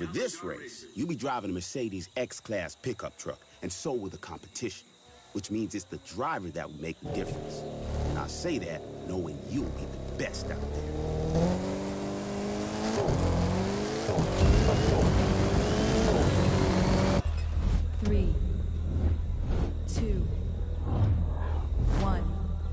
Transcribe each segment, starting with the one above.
For this race, you'll be driving a Mercedes X-Class pickup truck, and so will the competition, which means it's the driver that will make the difference. And I say that knowing you'll be the best out there. 3, 2, 1.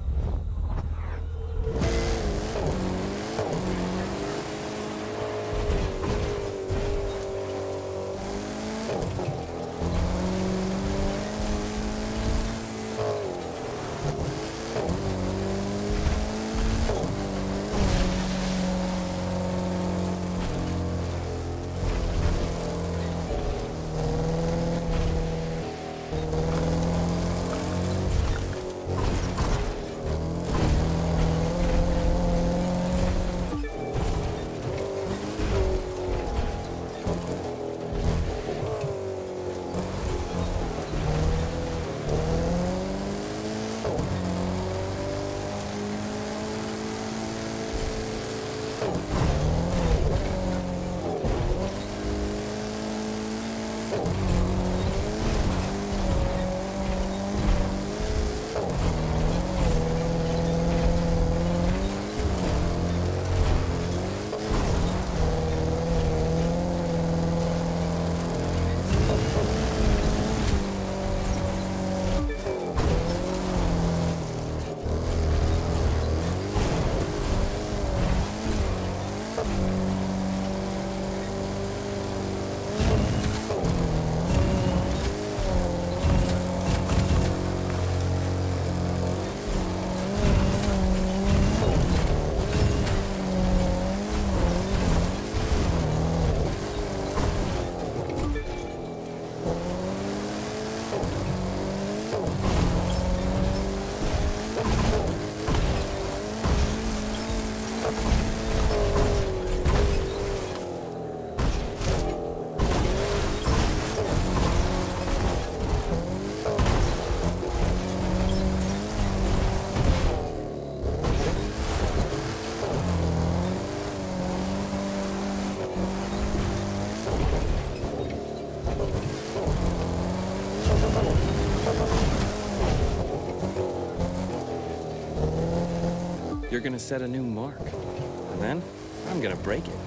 You're gonna set a new mark, and then I'm gonna break it.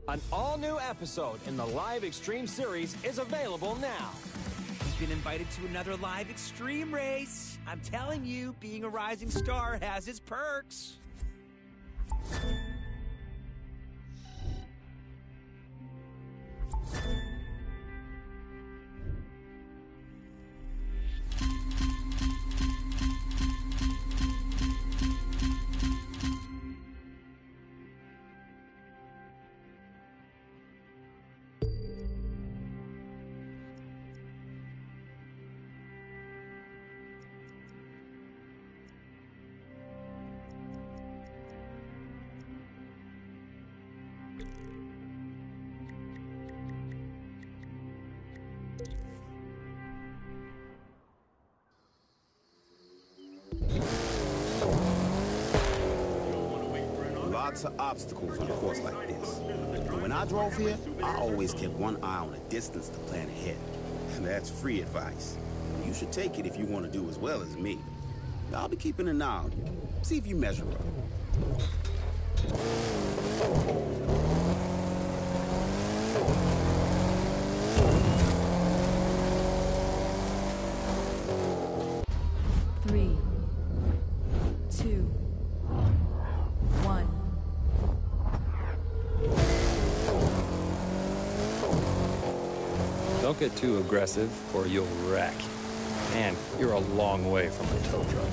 An all-new episode in the Live Extreme series is available now. You've been invited to another live extreme race. I'm telling you, being a rising star has its perks. Lots of obstacles on a course like this. And when I drove here, I always kept one eye on the distance to plan ahead. And that's free advice. You should take it if you want to do as well as me. I'll be keeping an eye on you. See if you measure up. 3, 2, 1. Don't get too aggressive or you'll wreck. And you're a long way from a tow truck.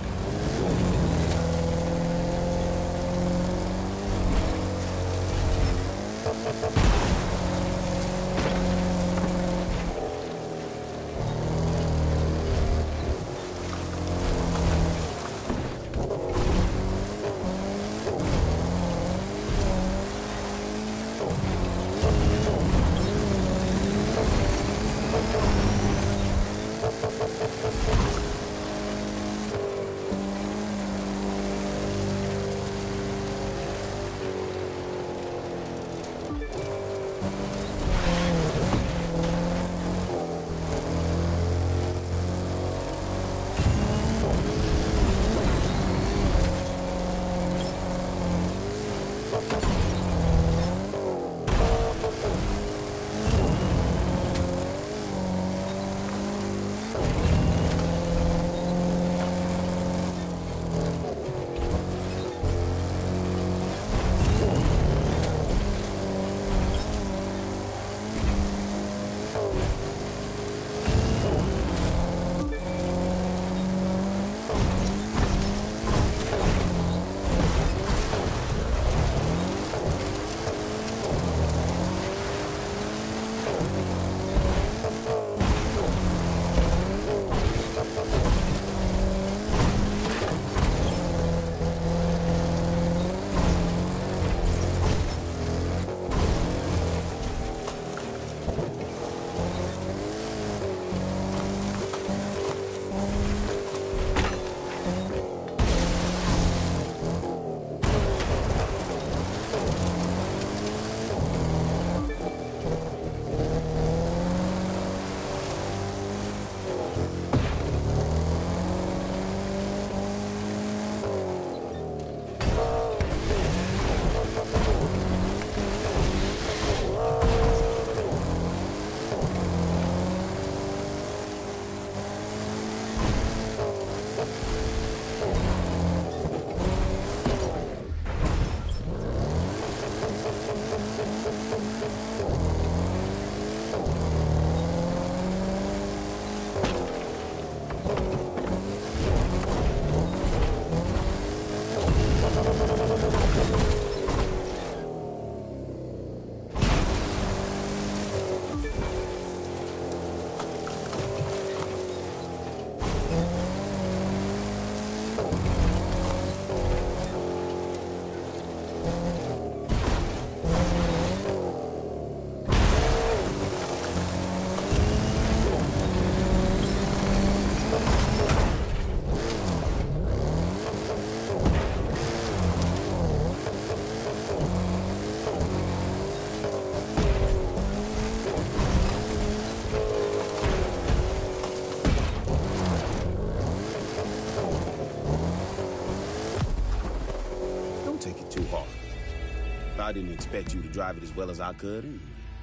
didn't expect you to drive it as well as I could.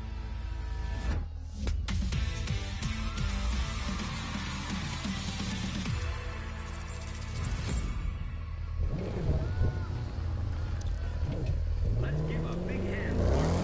Let's give a big hand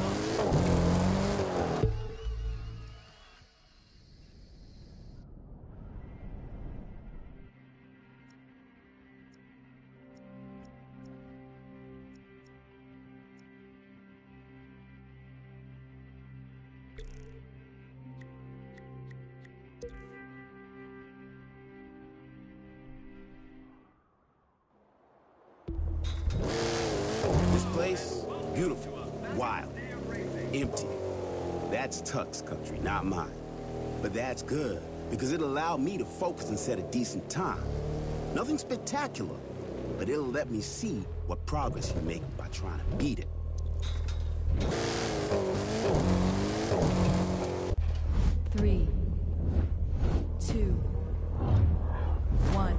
This place, beautiful, wild, empty. That's Tuck's country, not mine. But that's good, because it'll allow me to focus and set a decent time. Nothing spectacular, but it'll let me see what progress you make by trying to beat it. 3, 2, 1.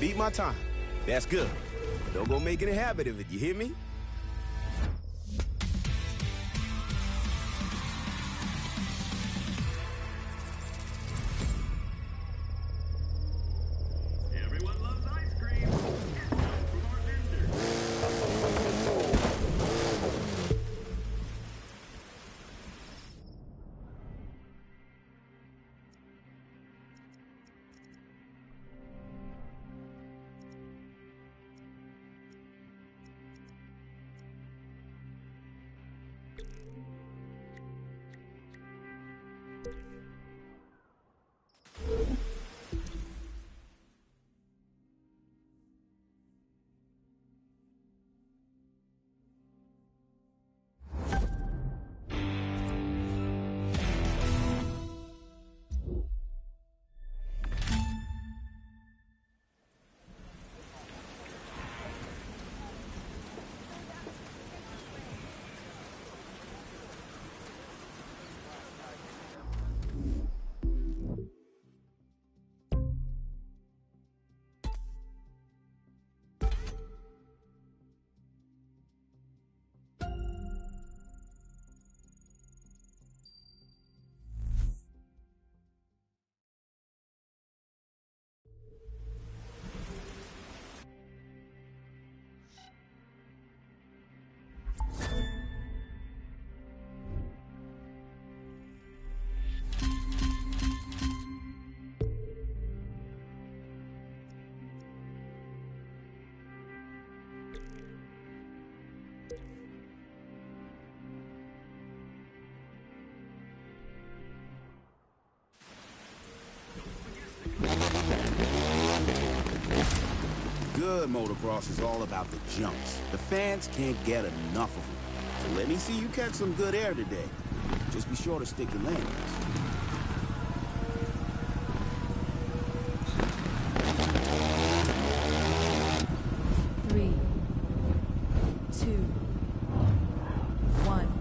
beat my time. That's good. Don't go making a habit of it, you hear me? Everyone loves ice cream. Get some from our vendors. Good motocross is all about the jumps. The fans can't get enough of them. So let me see you catch some good air today. Just be sure to stick your landings. Three, two, one.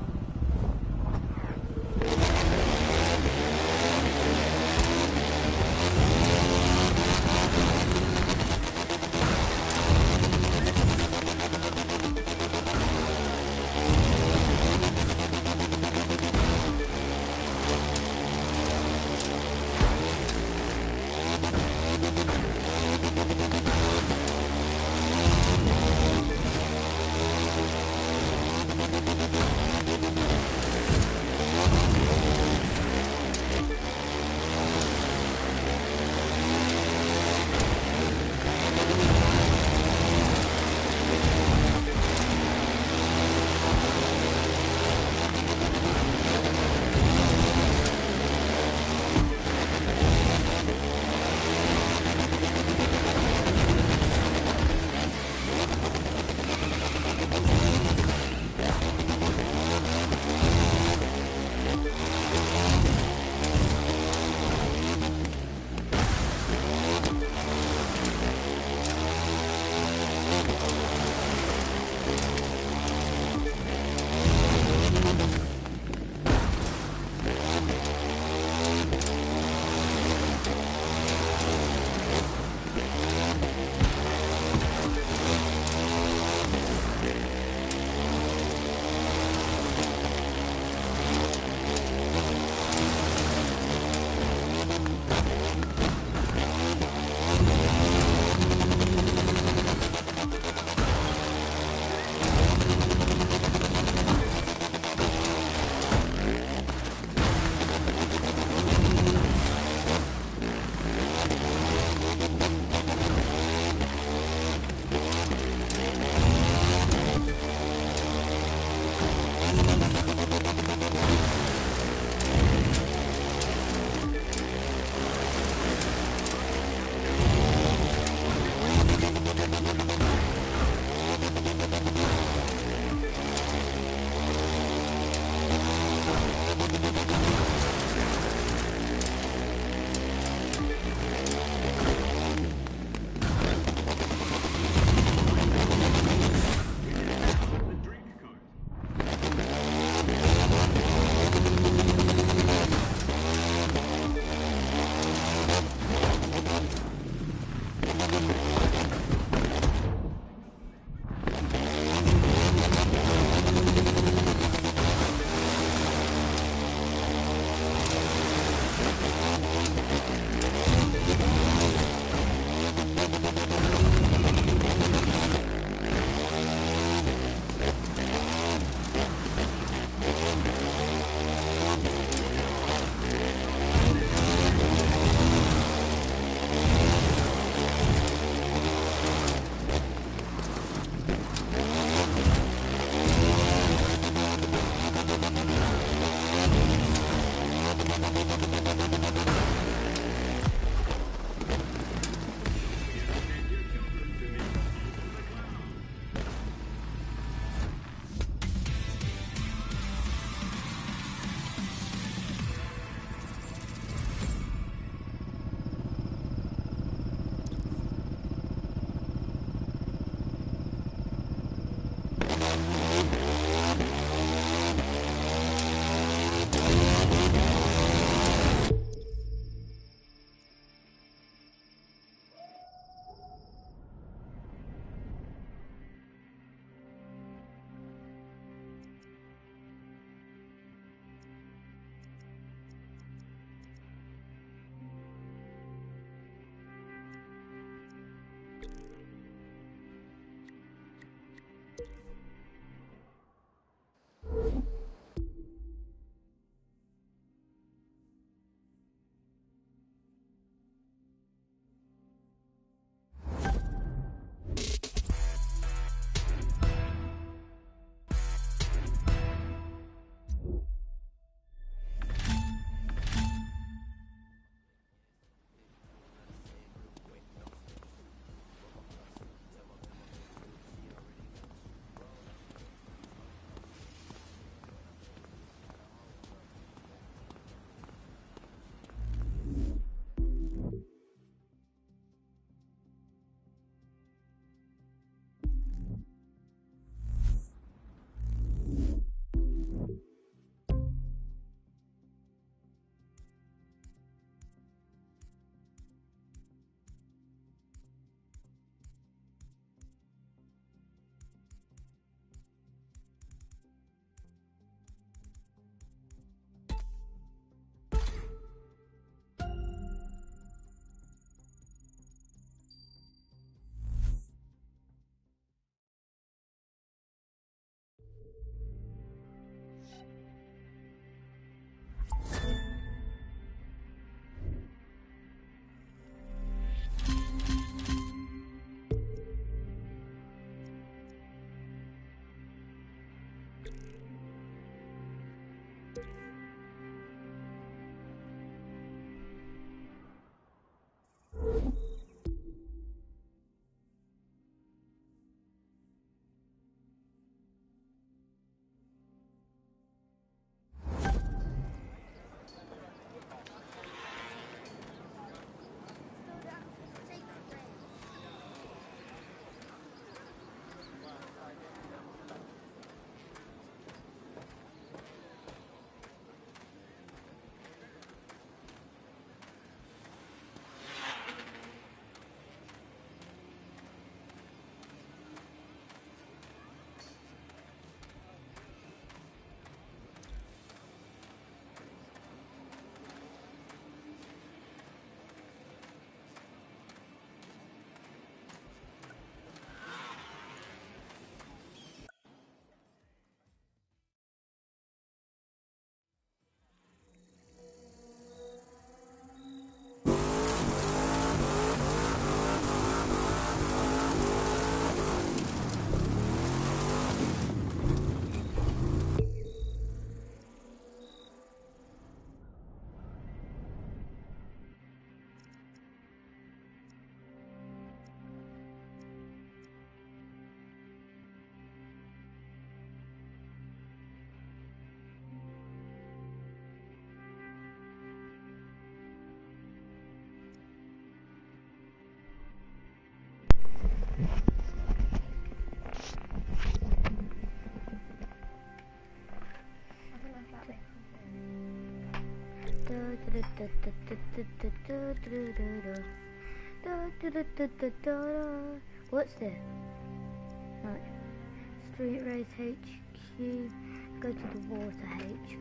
What's this? Right. Street Race HQ. Go to the water HQ.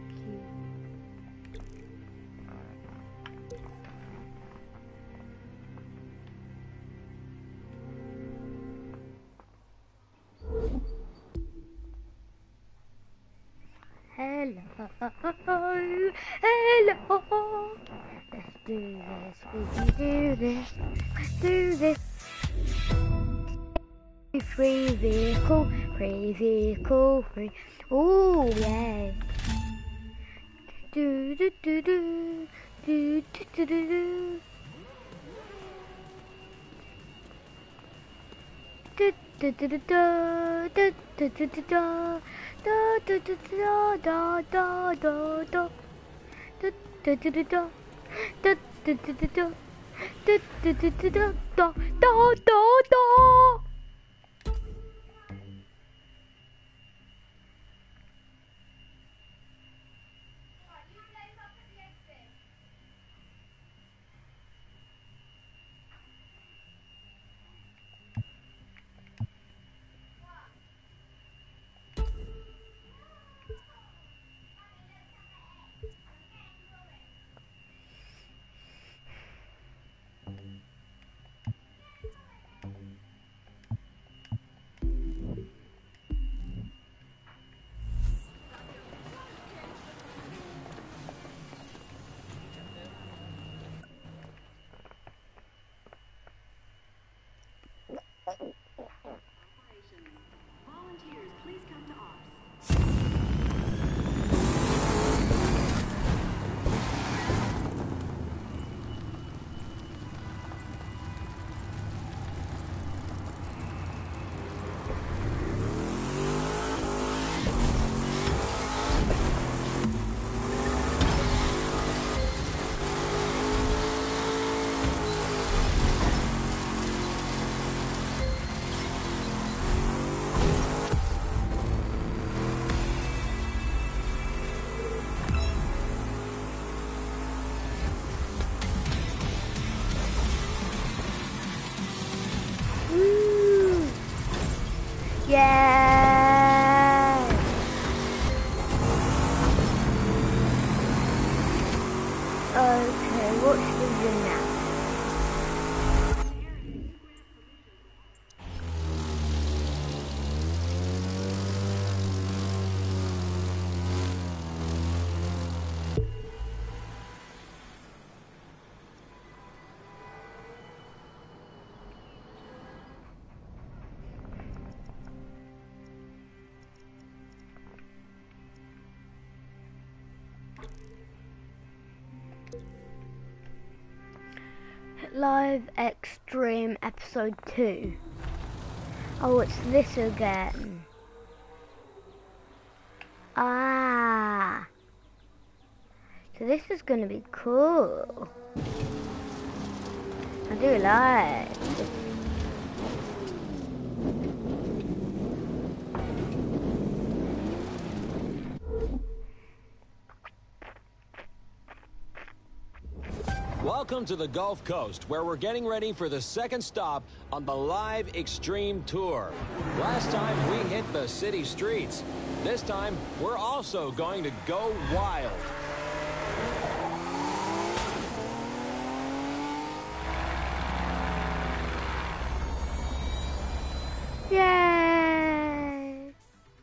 Hello, hello. Let's do this, we do this, let's do this. Free vehicle, free. Ooh, yay. Do do do do do do do do do. Do do do do do do do do do do do do do do do do. Do do do do do do do do do do do do do do do do. Volunteers, please come to ops. Yeah. Okay, what should we do now? Live Extreme Episode 2. Oh, it's this again. Ah. So this is gonna be cool. I do like this. Welcome to the Gulf Coast, where we're getting ready for the second stop on the Live Extreme Tour. Last time we hit the city streets. This time, we're also going to go wild. Yay!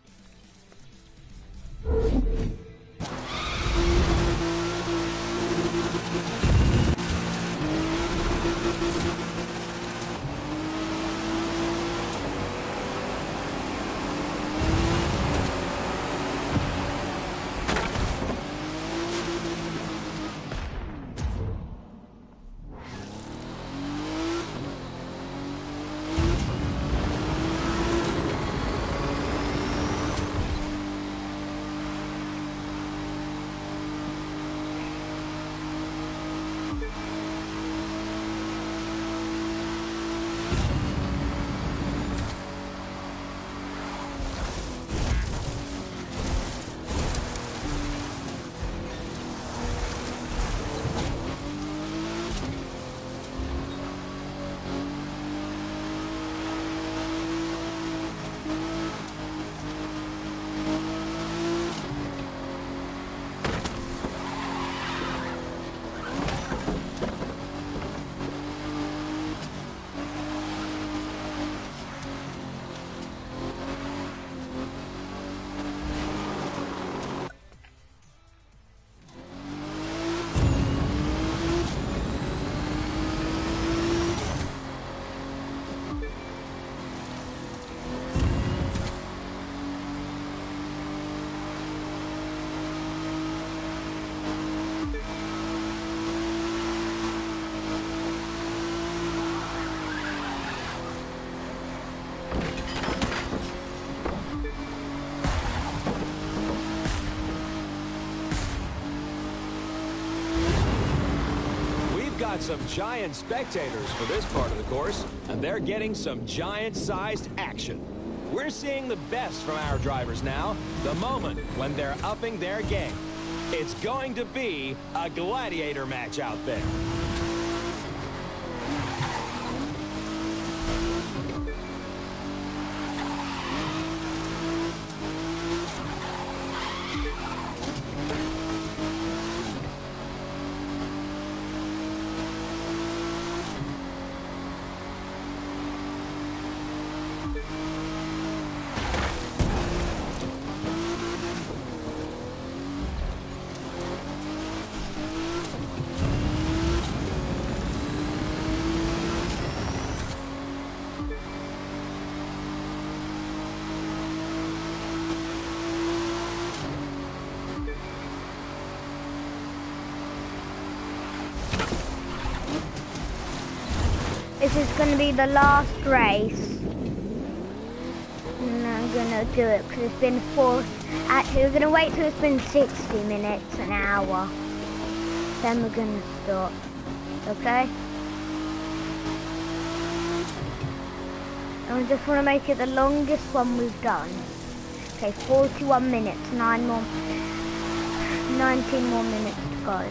Got some giant spectators for this part of the course, and they're getting some giant-sized action. We're seeing the best from our drivers now, the moment when they're upping their game. It's going to be a gladiator match out there. This is going to be the last race. And I'm going to do it because it's been actually we're going to wait till it's been 60 minutes, an hour. Then we're going to stop. Okay? And we just want to make it the longest one we've done. Okay, 41 minutes, 19 more minutes to go.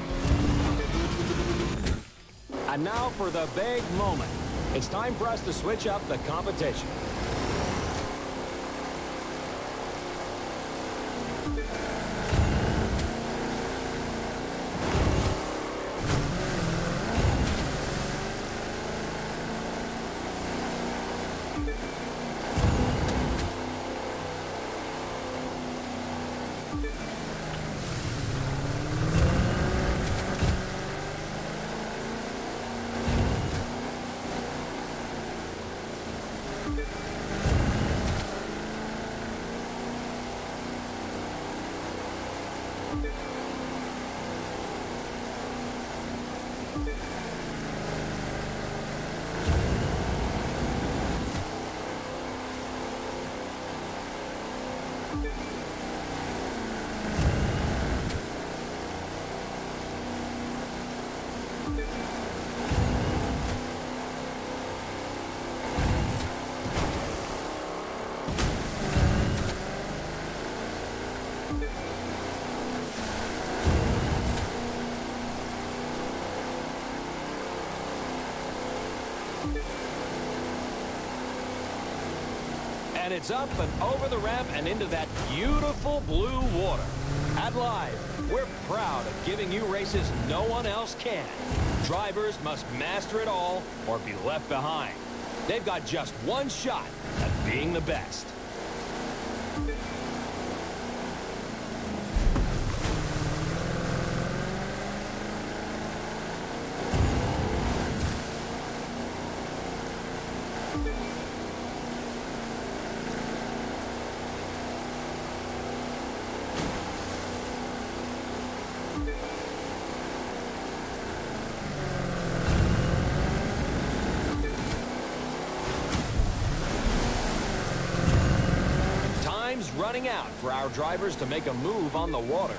And now for the big moment. It's time for us to switch up the competition. And it's up and over the ramp and into that beautiful blue water. At Live, we're proud of giving you races no one else can. Drivers must master it all or be left behind. They've got just one shot at being the best. Time's running out for our drivers to make a move on the water.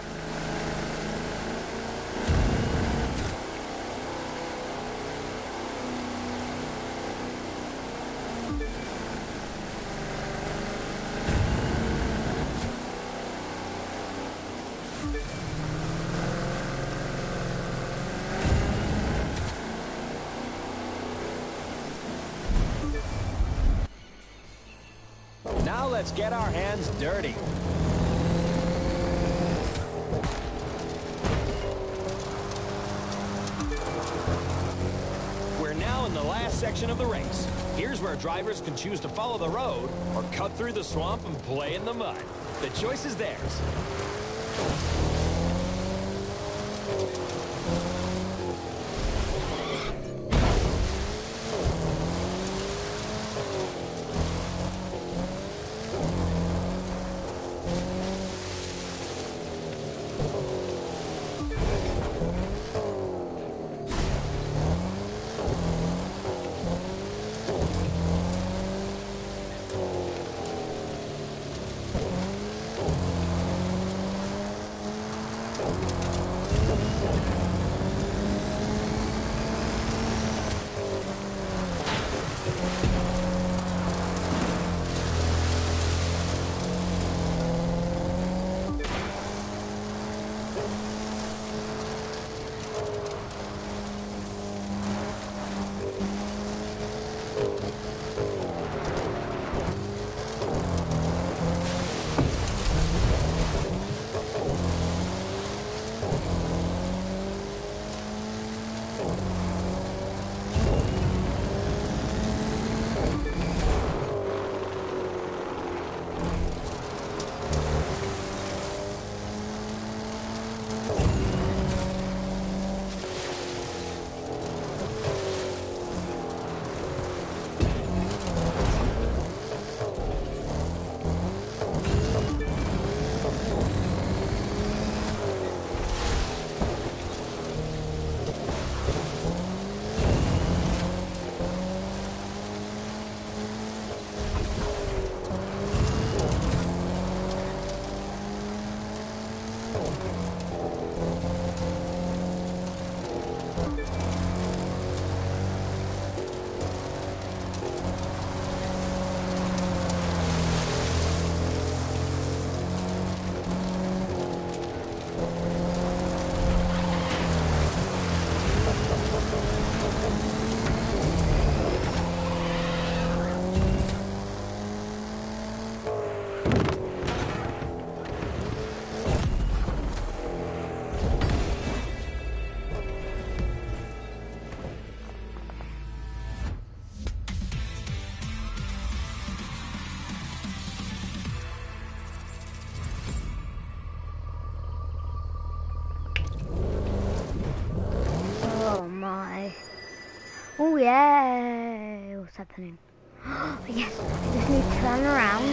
Now let's get our hands dirty. We're now in the last section of the race. Here's where drivers can choose to follow the road or cut through the swamp and play in the mud. The choice is theirs. Oh yeah, what's happening? Yes, I just need to turn around.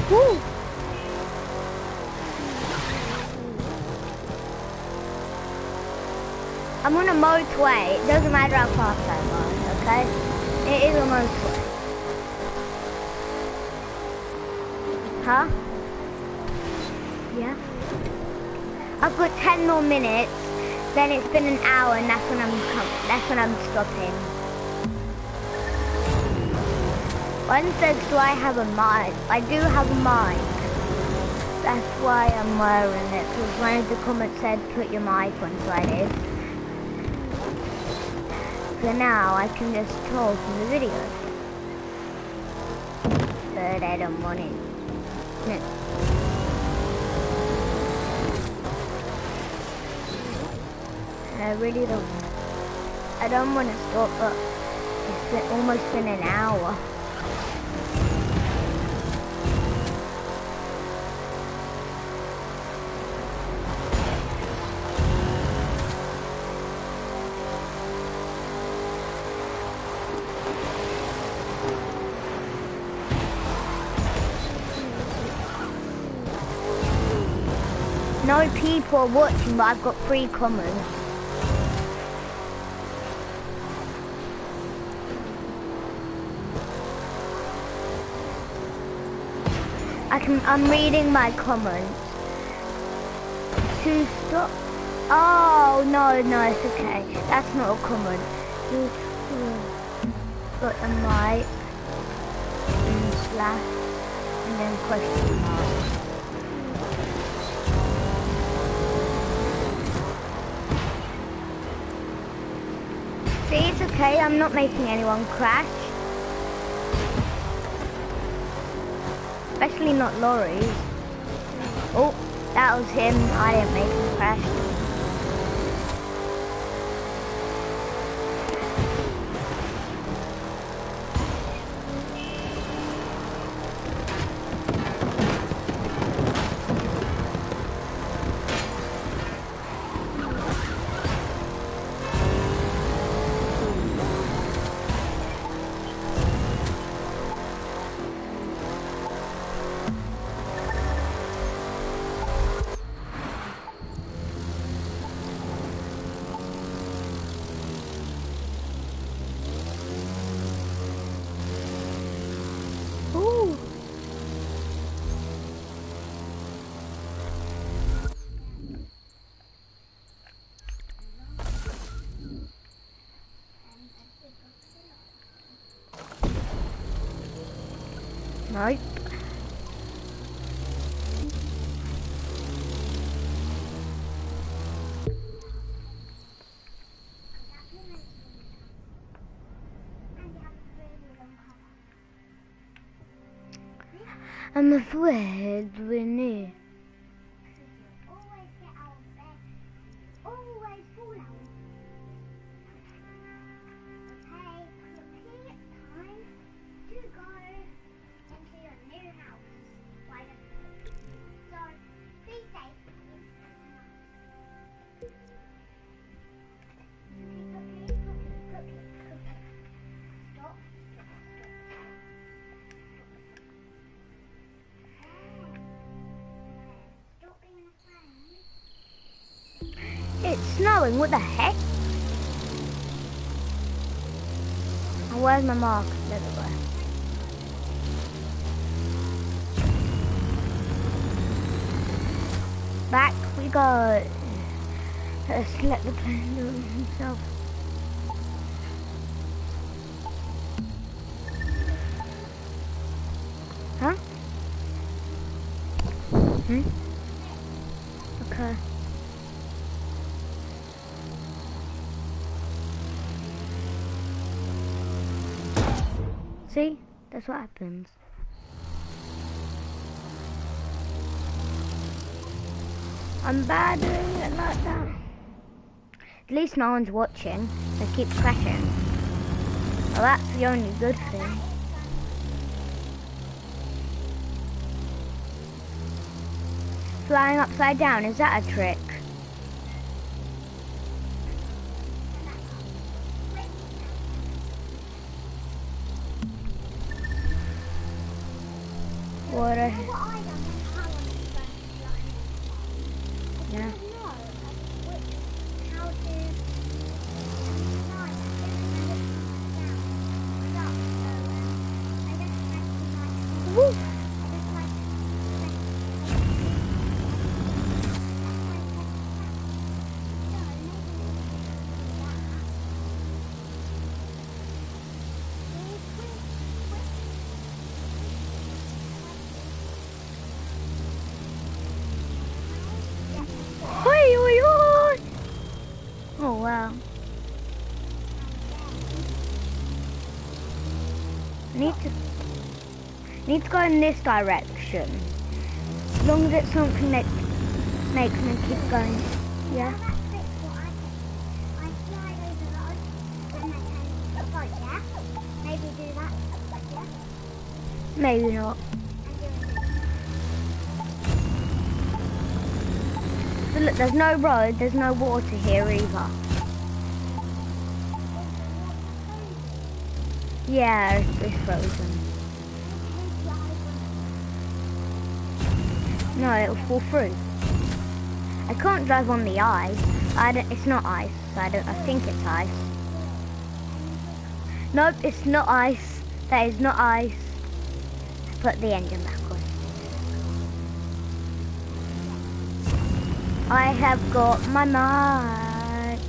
Woo! I'm on a motorway. It doesn't matter how fast I'm on, okay? It is a motorway. Huh? Yeah? I've got 10 more minutes, then it's been an hour and that's when I'm stopping. One says, do I have a mic? I do have a mic. That's why I'm wearing it, because one of the comments said put your mic on, so I did. For now, I can just talk in the video. But I don't want it. No. I really don't. I don't want to stop, but it's almost been an hour. No people are watching, but I've got 3 comments. I'm reading my comments. To stop. Oh no, it's okay. That's not a comment. Got a mic and slash and then question mark. See, it's okay, I'm not making anyone crash. Especially not lorries. Oh, that was him. I didn't make him crash. Nope. I'm afraid we're near. Always get out of bed. Always fall out. Okay, cookie time to go into your new house. Why don't you? So, be safe. Cookie. Stop. It's snowing, what the heck? Oh, where's my mark? There we go. Back we go. Let's let the plane do it himself. Huh? Okay. See? That's what happens. I'm bad doing it like that. At least no one's watching. They keep crashing. Well, that's the only good thing. Flying upside down, is that a trick? What a... What I done when I wanted to go into Yeah. I didn't know how to fly. I didn't know down. I just had to Woo! Oi, oi, oi! Oh wow. Need to go in this direction. As long as it's something that makes me keep going. Yeah. Maybe do that. Yeah. Maybe not. So look, there's no road, there's no water here either. Yeah, it's frozen. No, it'll fall through. I can't drive on the ice. It's not ice. I think it's ice. Nope, it's not ice. That is not ice. Put the engine back on. I have got my mic.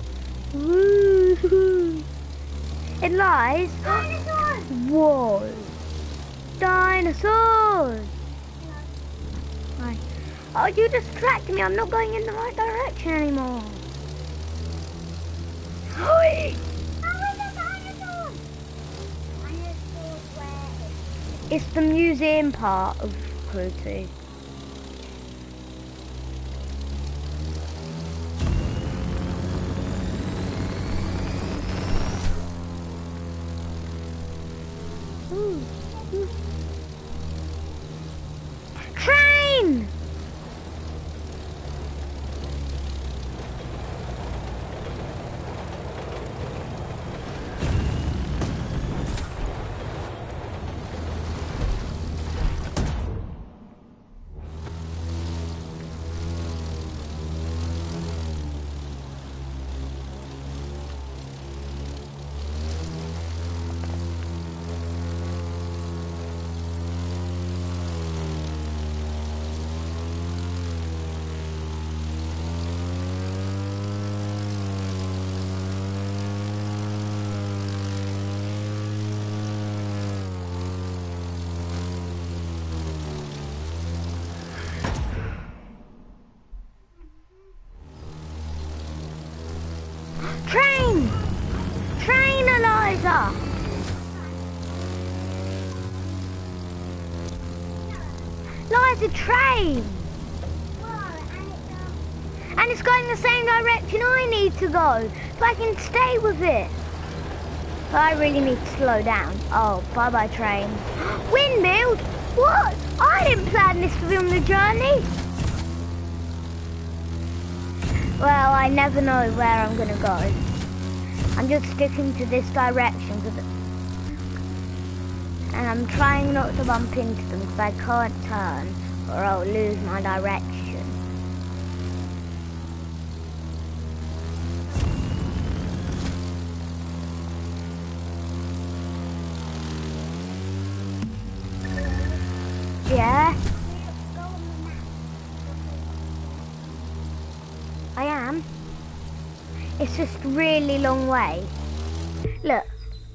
Woo! It lies. Dinosaurs! Whoa! Dinosaurs! Right. Oh, you distracted me. I'm not going in the right direction anymore. Oi! It's the museum part of Pluto. Train! Train! Train, Eliza! Eliza, train! And it's going the same direction I need to go, so I can stay with it. But I really need to slow down. Oh, bye-bye train. Windmills? What? I didn't plan this to be on the journey. Well, I never know where I'm gonna go. I'm just sticking to this direction, and I'm trying not to bump into them because I can't turn or I'll lose my direction. Yeah? I am. It's just really long way. Look.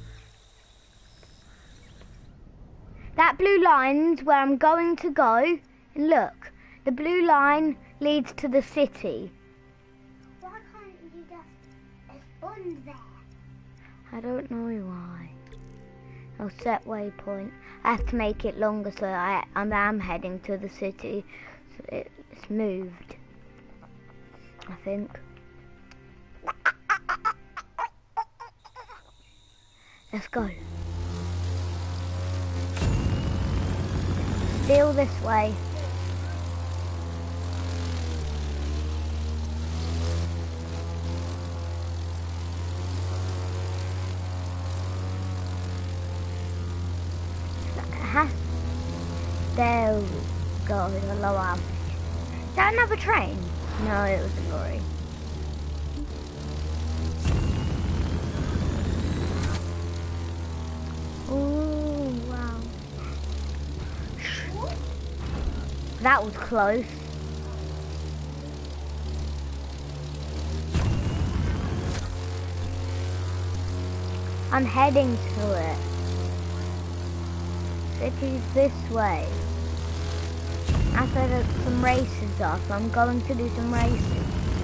That blue line's where I'm going to go. And look, the blue line leads to the city. Why can't you just spawn there? I don't know why. I'll set waypoint. I have to make it longer so I am heading to the city. So it's moved, I think. Let's go. Still this way. There Oh, there's a low altitude. Is that another train? No, it was a lorry. Oh, wow. That was close. I'm heading to it. City's this way. After some races are, so I'm going to do some races.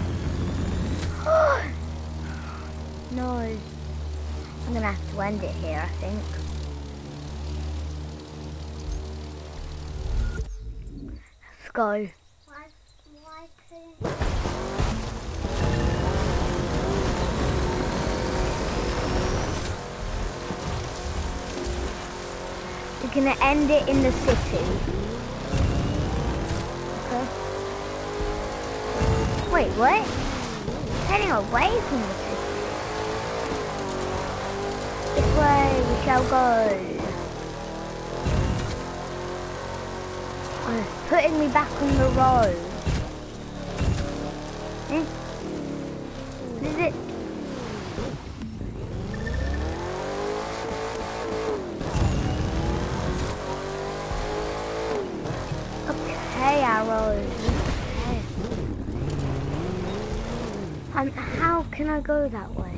No. I'm gonna have to end it here, I think. Let's go. Why couldn't We're gonna end it in the city. Okay. Wait, what? Heading away from the city. This way we shall go. Oh, it's putting me back on the road. What is it? Okay, arrows. Okay. How can I go that way?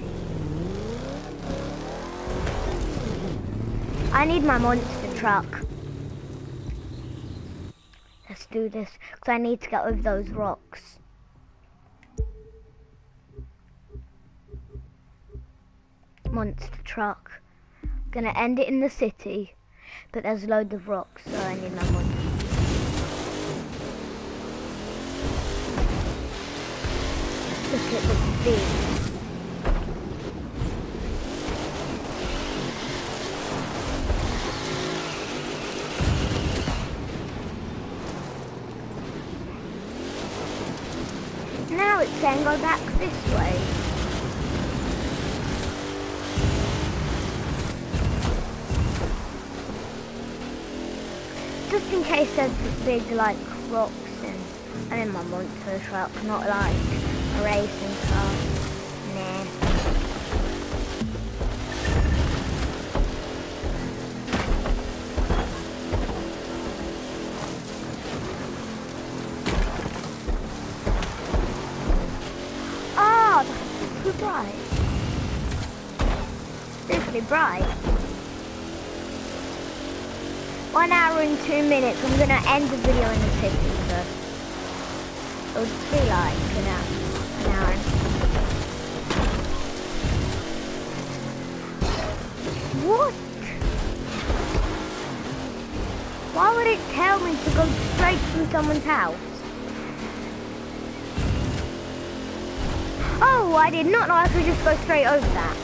I need my monster truck. Let's do this, because I need to get over those rocks. Monster truck. Gonna end it in the city, but there's loads of rocks, so I need my monster. Look at the speed. Now it's saying go back this way. Just in case there's big like rocks and I'm in my monster truck, not like a racing car. Nah. Bright. Seriously bright. 1 hour and 2 minutes. I'm gonna end the video in the city, so it'll just be like an hour. What? Why would it tell me to go straight through someone's house? Oh, I did not know I could just go straight over that.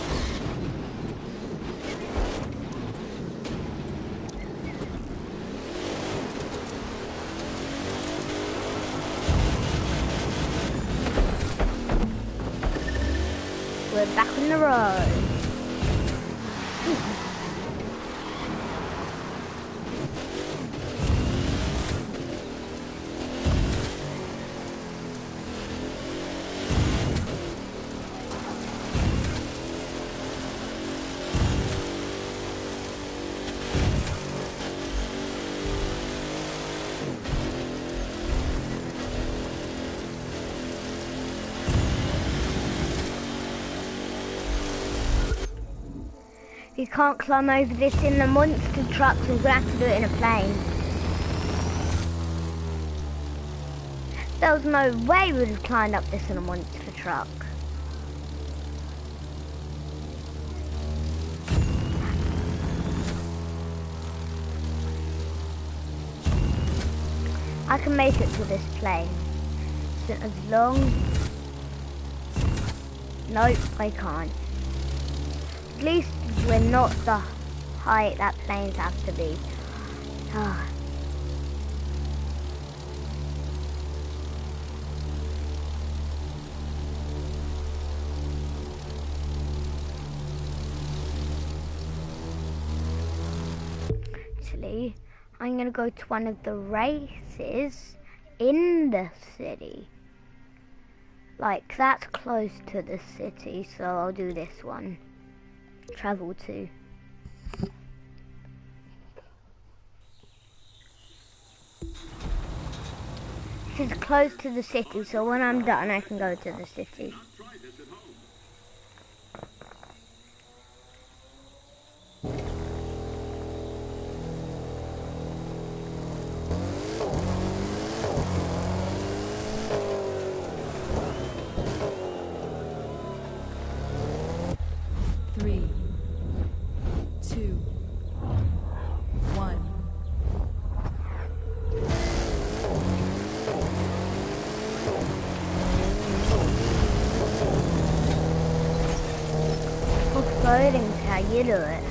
We're back on the road. You can't climb over this in the monster truck, so we're going to have to do it in a plane. There was no way we would have climbed up this in a monster truck. I can make it to this plane. Isn't as long. Nope, I can't. At least we're not the height that planes have to be. Ah. Actually, I'm gonna go to one of the races in the city. Like, that's close to the city, so I'll do this one. Travel to. This is close to the city, so when I'm done, I can go to the city. Try this at home. Three, two, one. Offloading's how you do it.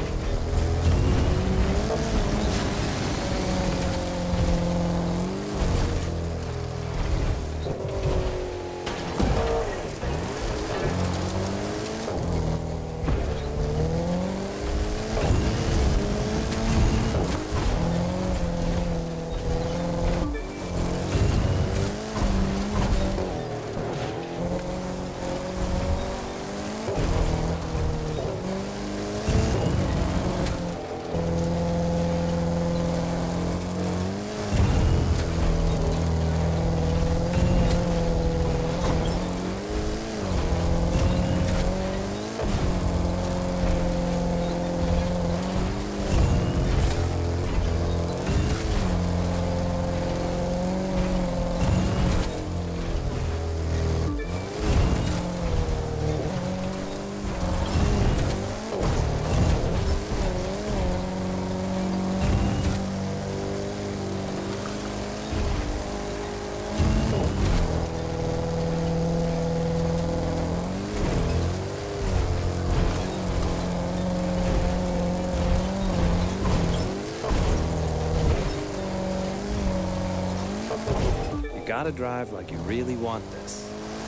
Gotta drive like you really want this.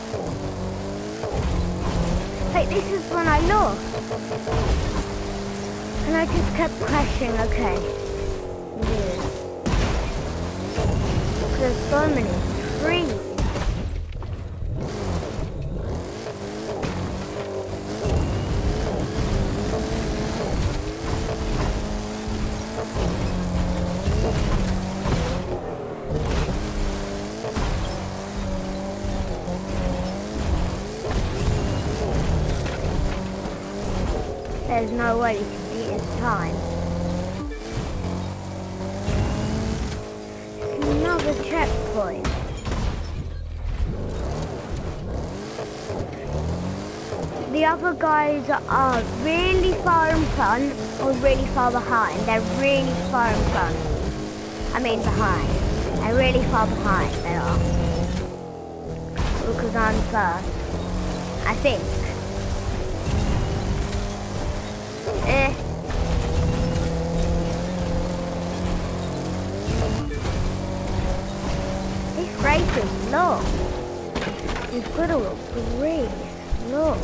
Wait, this is when I lost. And I just kept crashing, okay. Yeah. There's so many trees. There's no way you can beat his time. Another checkpoint. The other guys are really far in front or really far behind. They're really far in front. I mean behind. They're really far behind, they are. Because I'm first. I think. This race is long. You've got to agree, it's long.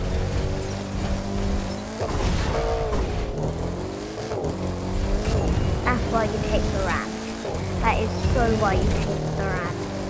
That's why you take the ramp. That is so why you take the ramp.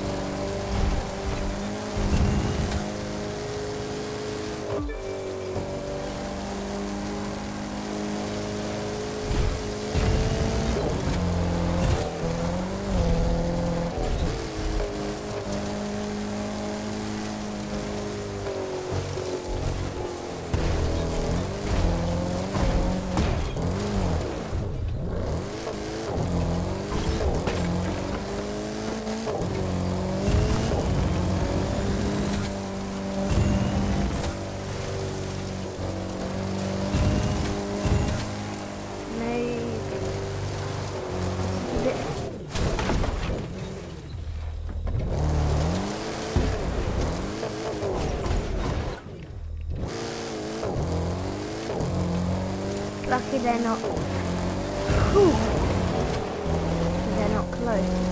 Lucky they're not. Whew. They're not close.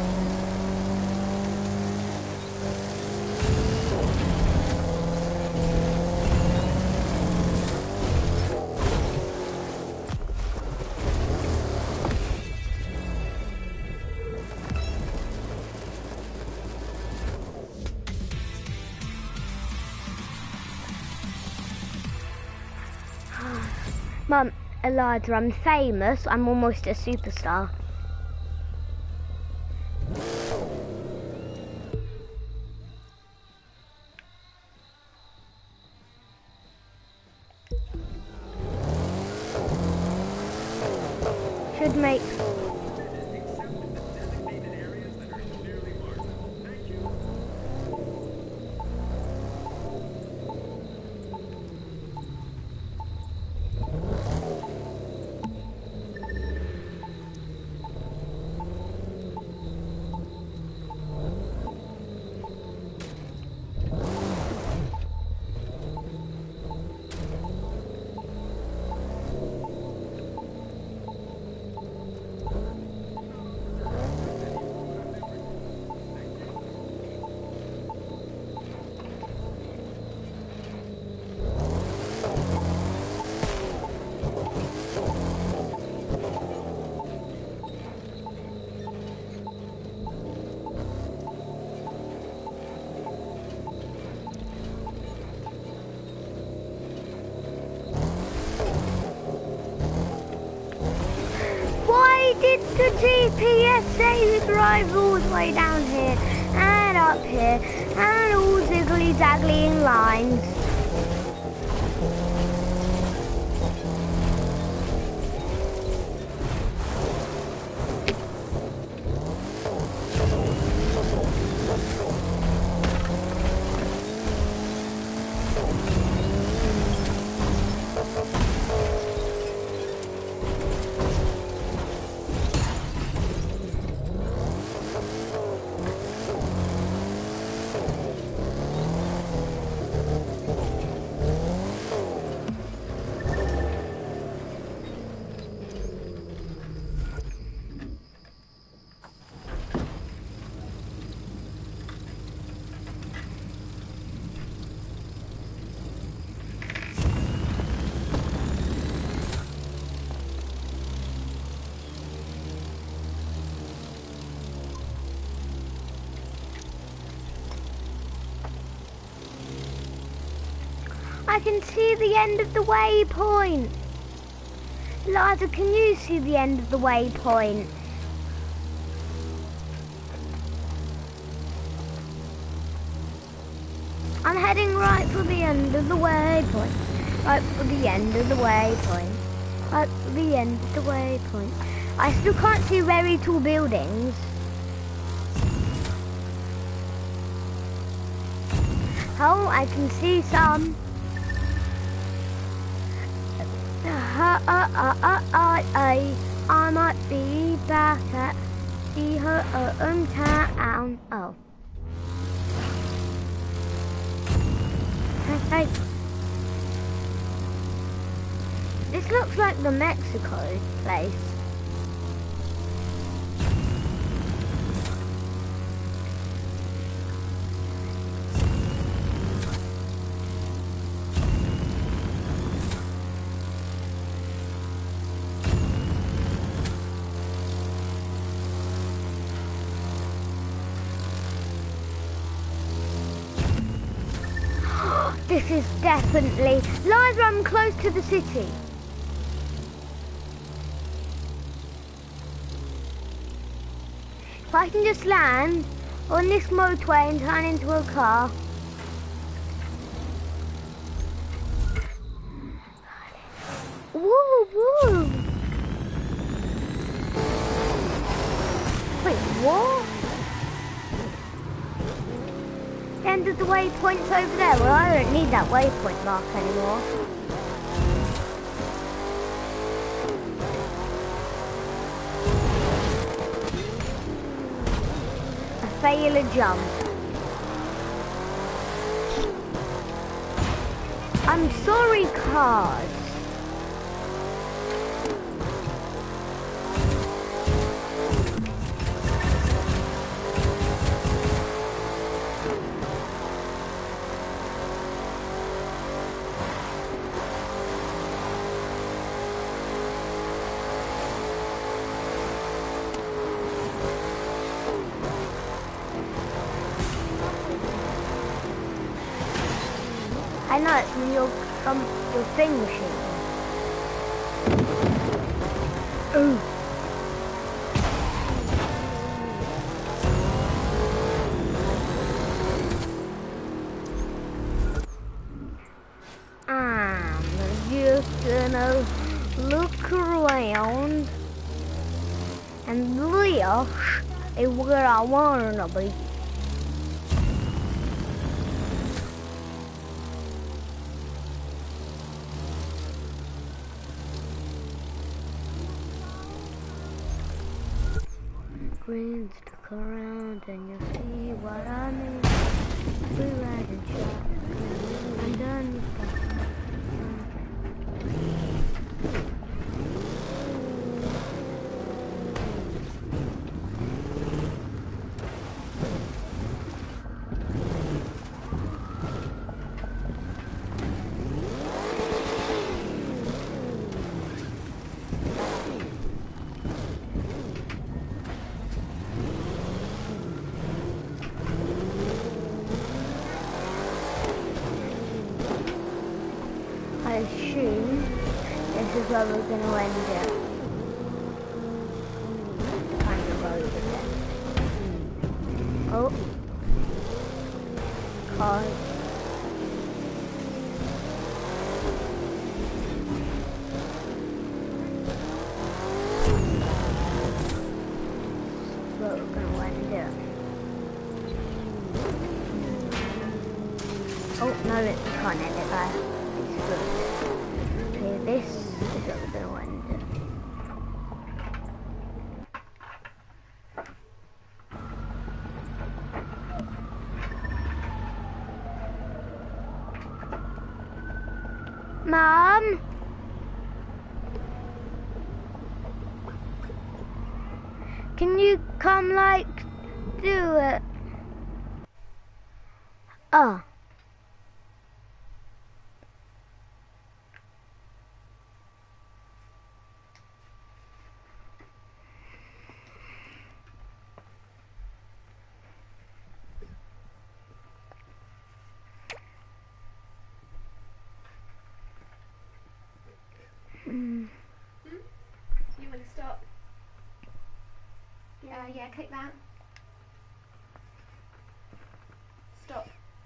Mum, Elijah, I'm famous. I'm almost a superstar. Should make... Why did the GPS say to drive all the way down here and up here and all ziggly daggly in lines? I can see the end of the waypoint. Liza, can you see the end of the waypoint? I'm heading right for the end of the waypoint. Right for the end of the waypoint. Right for the end of the waypoint. I still can't see very tall buildings. Oh, I can see some. I might be back at the hometown. Oh. Hey. This looks like the Mexico place. This is definitely... Liza, I'm close to the city. If I can just land on this motorway and turn into a car. Woo, woo. Wait, what? The end of the waypoint's over there. Well, I don't need that waypoint mark anymore. I fail a jump. I'm sorry, cars. I know it's from your thing machine. Ooh. I'm just gonna look around, and this is where I wanna be. Green, stick around and you'll see what I mean. Free ride and shot. I'm done with that. I assume this is where we're going to end it. Kind of road again. Oh. Cars. Where we're going to end it. Oh, no, we can't end it there. It's good. Okay, this is what we're going to end it. Mom? Can you come, like, do it? Oh. You want to stop? Yeah, click that.